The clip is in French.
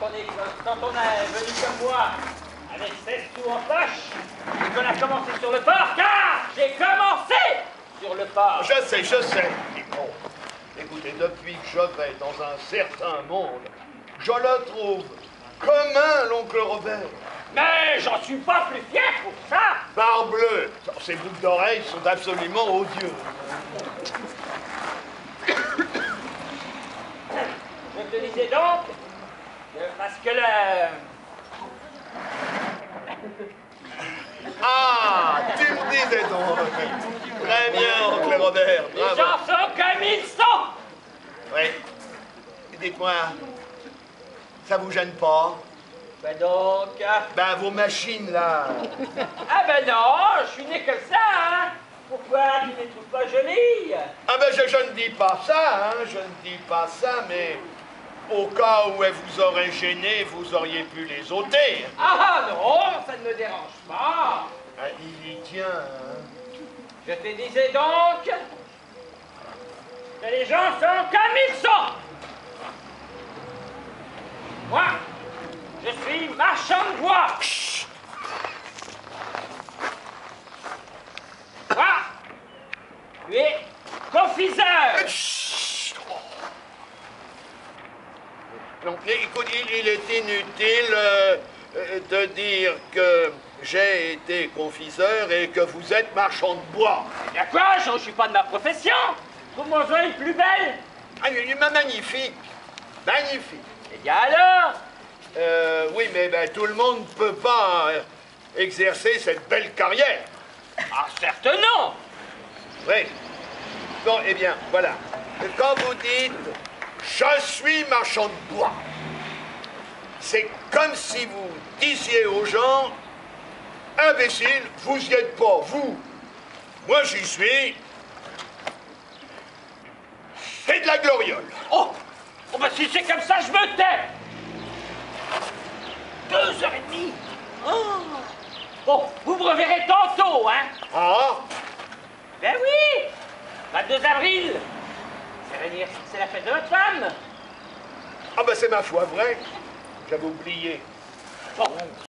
comprenez que quand on est venu comme moi, avec 16 sous en poche, et qu'on a commencé sur le port, car j'ai commencé sur le port. Je sais. Bon, écoutez, depuis que je vais dans un certain monde, je le trouve commun, l'oncle Robert. Mais j'en suis pas plus fier pour ça. Parbleu, ces boucles d'oreilles sont absolument odieuses. Je te disais donc, parce que le... Ah, tu me disais donc. Très bien, oncle Robert, Les bravo. gens sont comme ils sont. Oui. Dites-moi, ça vous gêne pas? Ben donc... Ben, vos machines, là. Ah ben non, je suis né comme ça, hein. Pourquoi tu ne les trouves pas jolies? Ah ben, je ne dis pas ça, hein, je ne dis pas ça, mais au cas où elles vous auraient gêné, vous auriez pu les ôter. Ah non, ça ne me dérange pas. Ah, il y tient, hein. Je te disais donc que les gens sont comme ils sont. Moi, je suis marchand de bois. Moi, tu es confiseur. Donc, écoute, il est inutile de dire que j'ai été confiseur et que vous êtes marchand de bois. Bien quoi, je ne suis pas de ma profession. Vous m'en voulez plus belle? Ah, magnifique, magnifique. Eh bien alors? Oui, mais ben, tout le monde ne peut pas exercer cette belle carrière. Ah, certes non. Oui. Bon, eh bien, voilà. Quand vous dites « je suis marchand de bois », c'est comme si vous disiez aux gens « imbécile, vous y êtes pas, vous. Moi, j'y suis. C'est de la gloriole. » Oh, ben si c'est comme ça, je me tais. 2h30. Oh. Bon, vous me reverrez tantôt, hein. Ah, Ben oui, 22 avril. C'est la fête de notre femme. ah ben c'est ma foi vrai. J'avais oublié. Bon,